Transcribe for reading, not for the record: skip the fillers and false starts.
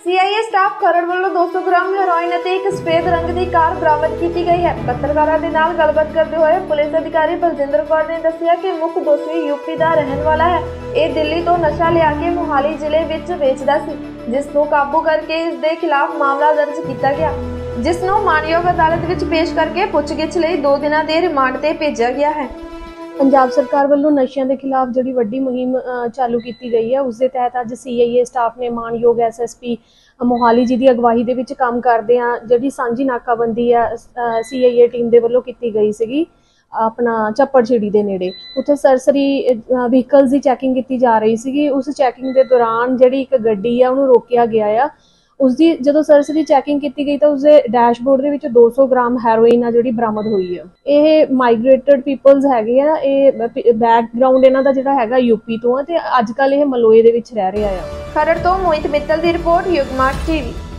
CIA staff खरड़ ਵੱਲੋਂ 200 ग्राम heroin ਅਤੇ ਇੱਕ ਸਫेद रंग ਦੀ ਕਾਰ ਬਰਾਮਦ ਕੀਤੀ ਗਈ ਹੈ। ਪੱਤਰਕਾਰਾਂ ਦੇ ਨਾਲ ਗੱਲਬਾਤ ਕਰਦੇ ਹੋਏ ਪੁਲਿਸ ਅਧਿਕਾਰੀ ਬਲਜਿੰਦਰ ਕੌਰ ਨੇ ਦੱਸਿਆ ਕਿ ਮੁੱਖ ਦੋਸ਼ੀ ਯੂਪੀ ਦਾ ਰਹਿਣ ਵਾਲਾ ਹੈ। ਇਹ ਦਿੱਲੀ ਤੋਂ ਨਸ਼ਾ ਲਿਆ ਕੇ ਮੋਹਾਲੀ ਜ਼ਿਲ੍ਹੇ ਵਿੱਚ ਵੇਚਦਾ ਸੀ, ਜਿਸ ਨੂੰ ਕਾਬੂ ਕਰਕੇ ਇਸ ਦੇ ਖਿਲਾਫ ਮਾਮਲਾ ਦਰਜ ਕੀਤਾ ਗਿਆ, ਜਿਸ ਨੂੰ ਮਾਨਯੋਗ ਅਦਾਲਤ ਵਿੱਚ ਪੇਸ਼ ਕਰਕੇ ਪੁੱਛਗਿੱਛ ਲਈ 2 ਦਿਨਾਂ ਦੇ ਰਿਮਾਂਡ ਤੇ ਭੇਜਿਆ ਗਿਆ ਹੈ। ਪੰਜਾਬ ਸਰਕਾਰ ਵੱਲੋਂ ਨਸ਼ਿਆਂ ਦੇ ਖਿਲਾਫ ਜਿਹੜੀ ਵੱਡੀ ਮੁਹਿੰਮ ਚਾਲੂ ਕੀਤੀ ਗਈ ਹੈ, ਉਸ ਦੇ ਤਹਿਤ ਅੱਜ ਸੀਆਈਏ ਸਟਾਫ ਨੇ ਮਾਨਯੋਗ ਐਸਐਸਪੀ ਮੋਹਾਲੀ ਜੀ ਦੀ ਅਗਵਾਈ ਦੇ ਵਿੱਚ ਕੰਮ ਕਰਦੇ ਆ ਜਿਹੜੀ ਸਾਂਝੀ ਨਾਕਾਬੰਦੀ ਆ ਸੀਆਈਏ ਟੀਮ ਦੇ ਵੱਲੋਂ ਕੀਤੀ ਗਈ ਸੀਗੀ ਆਪਣਾ ਚੱਪੜਚਿੜੀ ਦੇ ਨੇੜੇ। ਉੱਥੇ ਸਰਸਰੀ ਵਹੀਕਲਸ ਦੀ ਚੈਕਿੰਗ ਕੀਤੀ ਜਾ ਰਹੀ ਸੀਗੀ। ਉਸ ਚੈਕਿੰਗ ਦੇ ਦੌਰਾਨ ਜਿਹੜੀ ਇੱਕ ਗੱਡੀ ਆ ਉਹਨੂੰ ਰੋਕਿਆ ਗਿਆ ਆ। उसकी जो सरसरी चैकिंग की गई तो उसके डैशबोर्ड के 200 ग्राम हैरोइन जी बरामद हुई है। ये माइग्रेटेड पीपल्स है, बैकग्राउंड इन्हां दा जिहड़ा हैगा यूपी तो है ते अजकल ये मलोए दे विच रह रहा है। खरड़ तो मोहित मित्तल की रिपोर्ट, युगमार्ग टीवी।